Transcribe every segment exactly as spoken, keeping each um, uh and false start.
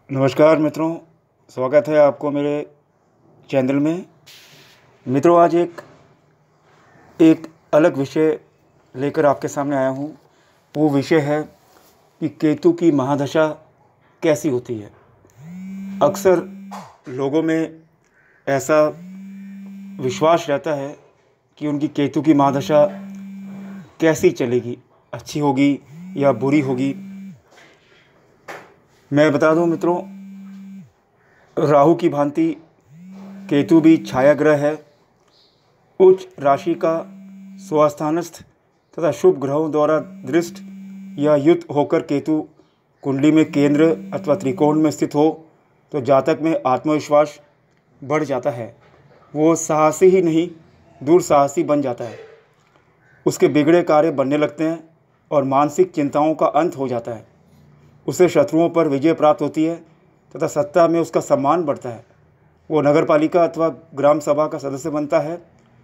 नमस्कार मित्रों, स्वागत है आपको मेरे चैनल में। मित्रों, आज एक एक अलग विषय लेकर आपके सामने आया हूँ। वो विषय है कि केतु की महादशा कैसी होती है। अक्सर लोगों में ऐसा विश्वास रहता है कि उनकी केतु की महादशा कैसी चलेगी, अच्छी होगी या बुरी होगी। मैं बता दूं मित्रों, राहु की भांति केतु भी छाया ग्रह है। उच्च राशि का स्वस्थानस्थ तथा शुभ ग्रहों द्वारा दृष्ट या युक्त होकर केतु कुंडली में केंद्र अथवा त्रिकोण में स्थित हो तो जातक में आत्मविश्वास बढ़ जाता है। वो साहसी ही नहीं, दुस्साहसी बन जाता है। उसके बिगड़े कार्य बनने लगते हैं और मानसिक चिंताओं का अंत हो जाता है। उसे शत्रुओं पर विजय प्राप्त होती है तथा सत्ता में उसका सम्मान बढ़ता है। वो नगरपालिका अथवा ग्राम सभा का सदस्य बनता है।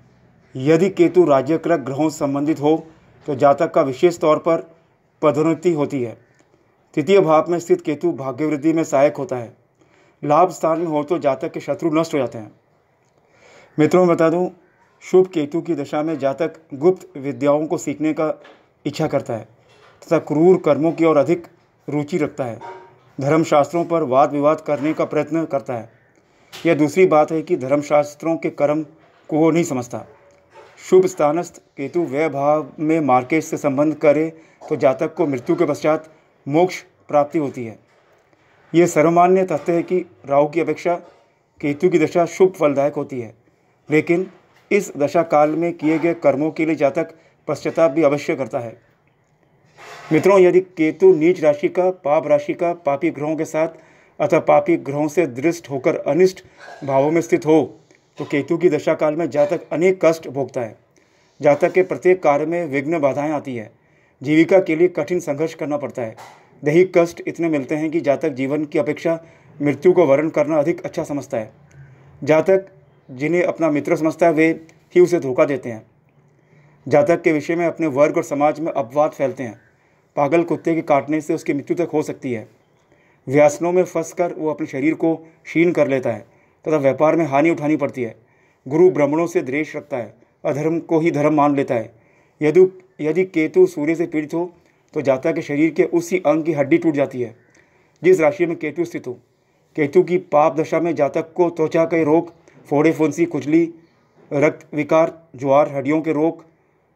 यदि केतु राज्यक्रक ग्रहों से संबंधित हो तो जातक का विशेष तौर पर पदोन्नति होती है। तृतीय भाव में स्थित केतु भाग्यवृद्धि में सहायक होता है। लाभ स्थान में हो तो जातक के शत्रु नष्ट हो जाते हैं। मित्रों, बता दूं, शुभ केतु की दशा में जातक गुप्त विद्याओं को सीखने का इच्छा करता है तथा क्रूर कर्मों की ओर अधिक रुचि रखता है। धर्मशास्त्रों पर वाद विवाद करने का प्रयत्न करता है। यह दूसरी बात है कि धर्मशास्त्रों के कर्म को वो नहीं समझता। शुभ स्थानस्थ केतु व्यय भाव में मार्केट से संबंध करे तो जातक को मृत्यु के पश्चात मोक्ष प्राप्ति होती है। यह सर्वमान्य तथ्य है कि राहु की अपेक्षा केतु की दशा शुभ फलदायक होती है, लेकिन इस दशा काल में किए गए कर्मों के लिए जातक पश्चाताप भी अवश्य करता है। मित्रों, यदि केतु नीच राशि का, पाप राशि का, पापी ग्रहों के साथ अथवा पापी ग्रहों से दृष्ट होकर अनिष्ट भावों में स्थित हो तो केतु की दशा काल में जातक अनेक कष्ट भोगता है। जातक के प्रत्येक कार्य में विघ्न बाधाएं आती है। जीविका के लिए कठिन संघर्ष करना पड़ता है। दैहिक कष्ट इतने मिलते हैं कि जातक जीवन की अपेक्षा मृत्यु को वर्ण करना अधिक अच्छा समझता है। जातक जिन्हें अपना मित्र समझता है वे ही उसे धोखा देते हैं। जातक के विषय में अपने वर्ग और समाज में अपवाद फैलते हैं। पागल कुत्ते के काटने से उसकी मृत्यु तक हो सकती है। व्यसनों में फंसकर वो अपने शरीर को क्षीण कर लेता है तथा व्यापार में हानि उठानी पड़ती है। गुरु ब्राह्मणों से द्वेष रखता है, अधर्म को ही धर्म मान लेता है। यदि यदि केतु सूर्य से पीड़ित हो तो जातक के शरीर के उसी अंग की हड्डी टूट जाती है जिस राशि में केतु स्थित हो। केतु की पाप दशा में जातक को त्वचा के रोग, फोड़े फुंसी, खुजली, रक्त विकार, ज्वार, हड्डियों के रोग,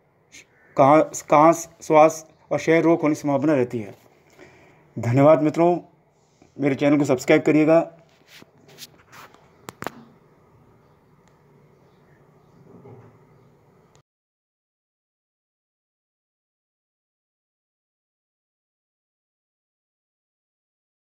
कांस, श्वास और क्षय रोग होने की संभावना रहती है। धन्यवाद मित्रों, मेरे चैनल को सब्सक्राइब करिएगा।